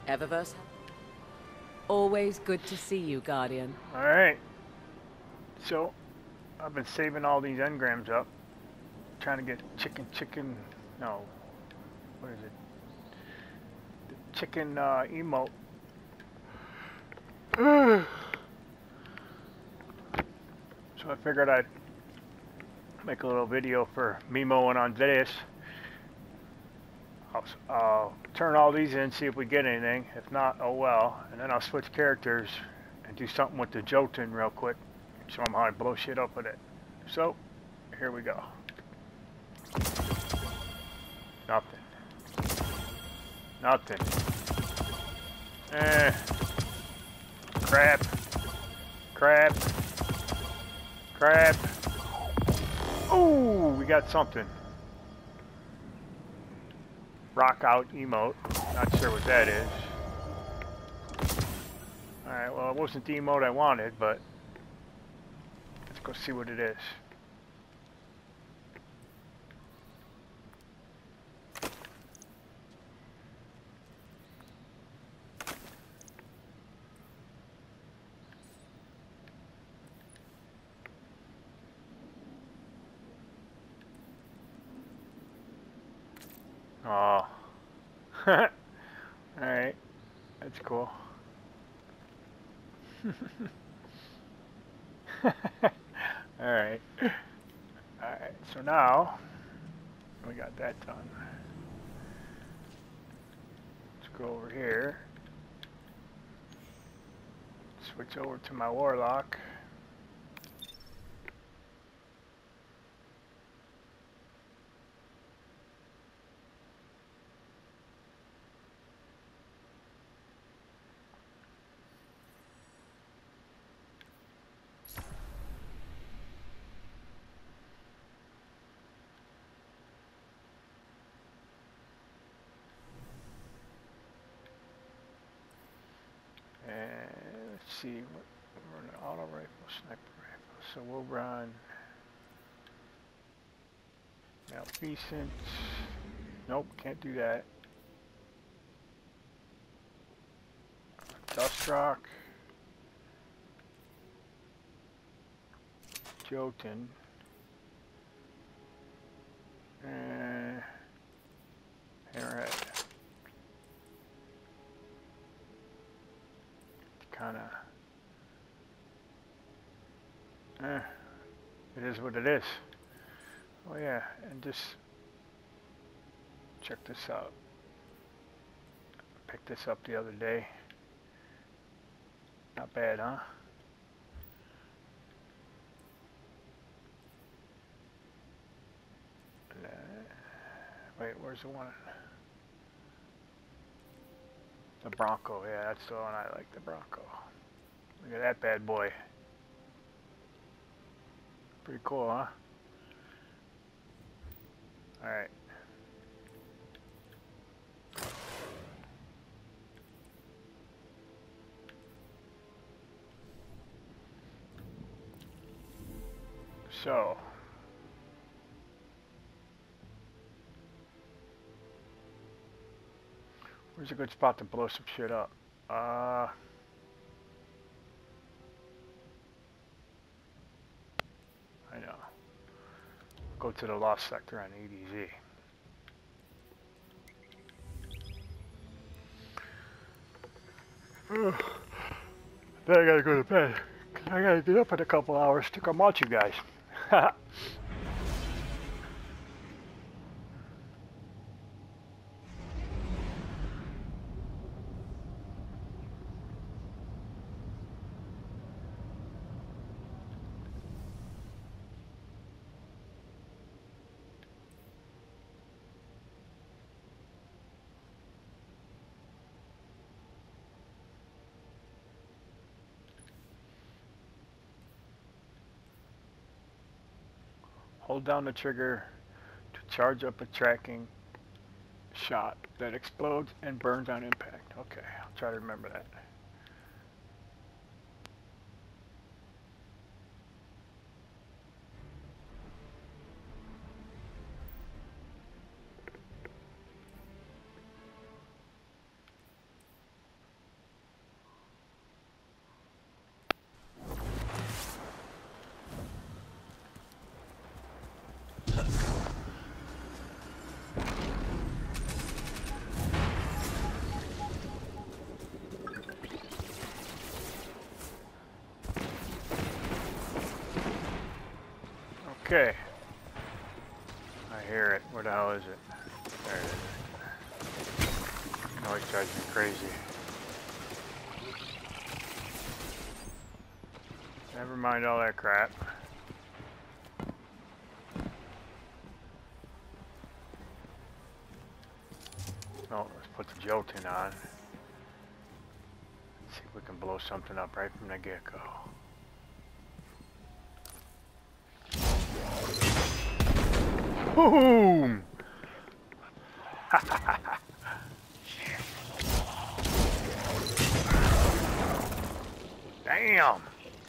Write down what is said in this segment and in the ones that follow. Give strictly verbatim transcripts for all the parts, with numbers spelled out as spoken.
Eververse? Always good to see you, Guardian. Alright. So, I've been saving all these engrams up. Trying to get chicken, chicken, no. What is it? The chicken uh, emote. So I figured I'd make a little video for Memo and Andreas. I'll uh, turn all these in, see if we get anything. If not, oh well. And then I'll switch characters and do something with the jötann real quick. Show them how I blow shit up with it. So, here we go. Nothing. Nothing. Eh. Crap. Crap. Crap. Ooh, we got something. Rock out emote. Not sure what that is. Alright, well, it wasn't the emote I wanted, but let's go see what it is. Oh. Alright. That's cool. Alright. Alright, so now we got that done. Let's go over here. Switch over to my warlock. See, we're running auto rifle, sniper rifle, so we'll run malfeasance. Nope, can't do that. Dust rock, jötann, and hammerhead. Kind of. Eh, it is what it is. Oh yeah, and just check this out. Picked this up the other day. Not bad, huh? Uh, wait, where's the one? The Bronco, yeah, that's the one I like, the Bronco. Look at that bad boy. Pretty cool, huh? Alright. So. Where's a good spot to blow some shit up? Uh... I know. Go to the lost sector on E D Z. Then I gotta go to bed. I gotta get up in a couple hours to come watch you guys. Hold down the trigger to charge up a tracking shot that explodes and burns on impact. Okay, I'll try to remember that. hear it. Where the hell is it? There it is. Noise drives me crazy. Never mind all that crap. No, let's put the jötann on. See if we can blow something up right from the get-go. Boom! Damn!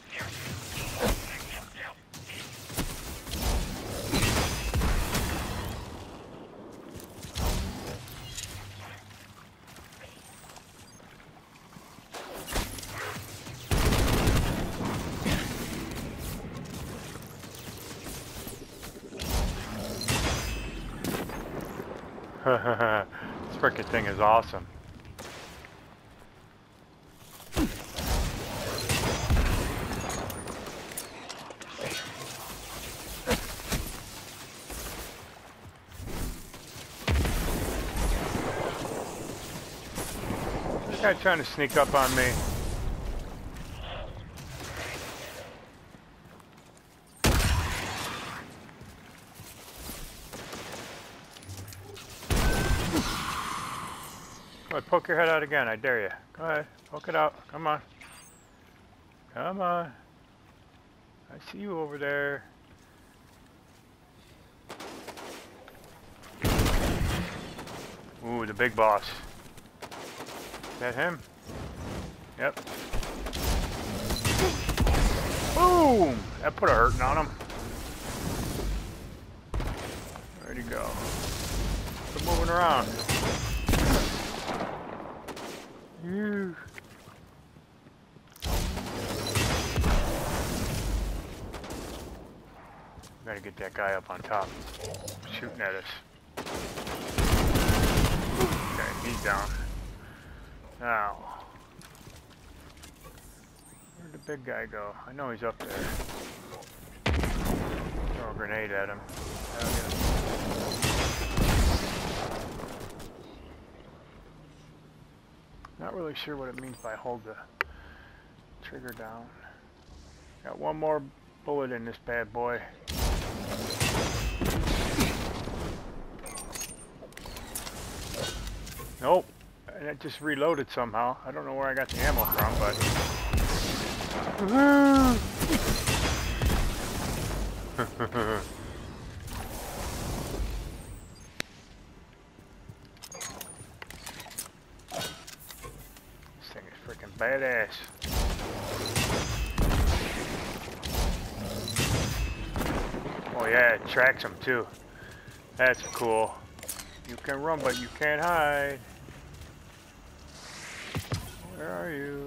This frickin' thing is awesome. This guy trying to sneak up on me. Go ahead, poke your head out again, I dare you. Go ahead, poke it out. Come on. Come on. I see you over there. Ooh, the big boss. Is that him? Yep. Boom! That put a hurting on him. Where'd he go? Quit moving around. You. Gotta get that guy up on top. Shooting at us. Okay, he's down. Now. Where'd the big guy go? I know he's up there. Throw a grenade at him. That'll get him. Not really sure what it means by hold the trigger down. Got one more bullet in this bad boy. Nope. And it just reloaded somehow. I don't know where I got the ammo from, but... Badass. Oh yeah, it tracks them too. That's cool. You can run, but you can't hide. Where are you?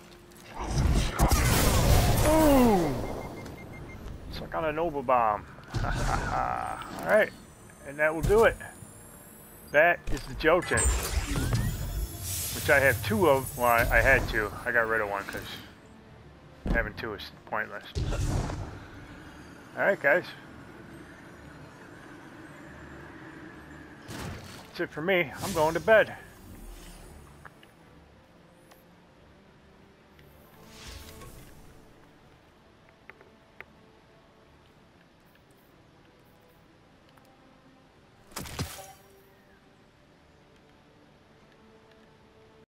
Boom! It's like on a Nova bomb. Alright, and that will do it. That is the jötann. Which I have two of. Well, I, I had two. I got rid of one because having two is pointless. Alright, guys. That's it for me. I'm going to bed.